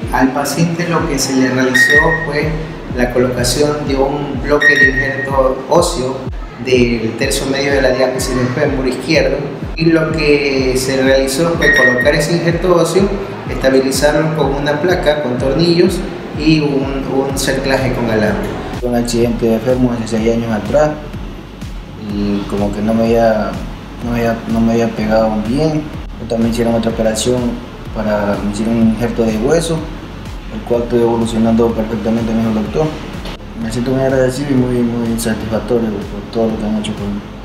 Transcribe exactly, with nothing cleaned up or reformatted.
al paciente lo que se le realizó fue la colocación de un bloque de injerto óseo del tercio medio de la diástasis del fémur izquierdo, y lo que se realizó fue colocar ese injerto óseo, estabilizarlo con una placa con tornillos y un, un cerclaje con alambre. Un accidente de fémur hace seis años atrás y como que no me había, no me había, no me había pegado bien. También hicieron otra operación para me hicieron un injerto de hueso, el cual estoy evolucionando perfectamente, me dijo el doctor. Me siento muy agradecido y muy, muy satisfactorio por todo lo que han hecho por mí.